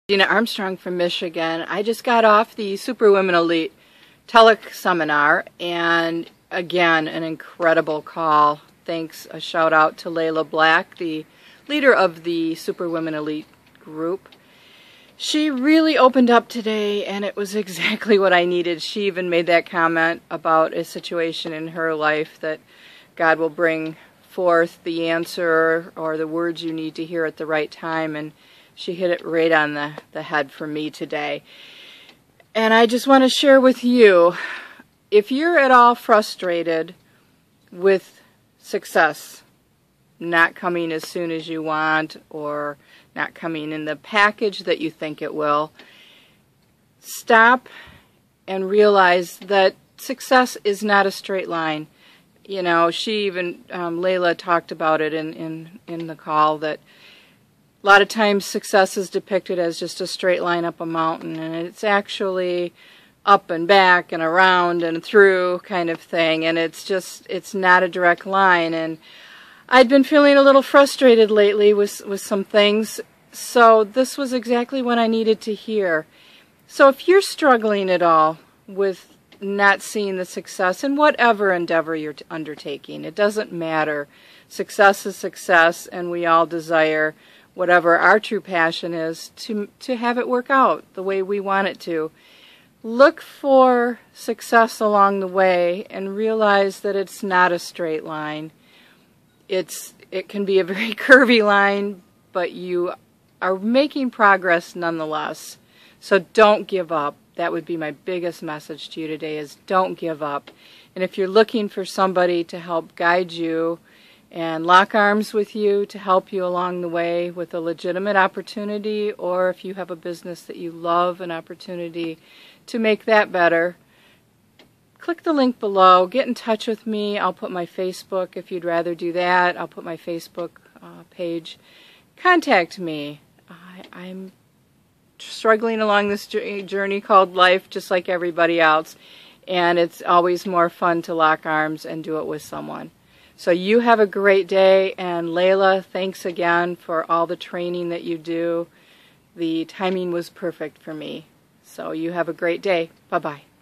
Dina Armstrong from Michigan. I just got off the Superwomen Elite Telek seminar, and again, an incredible call. Thanks, a shout out to Layla Black, the leader of the Superwomen Elite group. She really opened up today, and it was exactly what I needed. She even made that comment about a situation in her life that God will bring forth the answer or the words you need to hear at the right time, and she hit it right on the head for me today. And I just want to share with you, if you're at all frustrated with success not coming as soon as you want or not coming in the package that you think it will, stop and realize that success is not a straight line. You know, she even, Layla talked about it in the call, that a lot of times success is depicted as just a straight line up a mountain, and it's actually up and back and around and through kind of thing, and it's not a direct line. And I'd been feeling a little frustrated lately with some things, so this was exactly what I needed to hear. So if you're struggling at all with not seeing the success in whatever endeavor you're undertaking, it doesn't matter. Success is success, and we all desire whatever our true passion is to have it work out the way we want it to. Look for success along the way and realize that it's not a straight line. It can be a very curvy line, but you are making progress nonetheless. So don't give up. That would be my biggest message to you today, is don't give up. And if you're looking for somebody to help guide you and lock arms with you to help you along the way with a legitimate opportunity, or if you have a business that you love, an opportunity to make that better, click the link below. Get in touch with me. I'll put my Facebook, if you'd rather do that. I'll put my Facebook page. Contact me. I'm struggling along this journey called life just like everybody else, and it's always more fun to lock arms and do it with someone. So you have a great day, and Layla, thanks again for all the training that you do. The timing was perfect for me. So you have a great day. Bye-bye.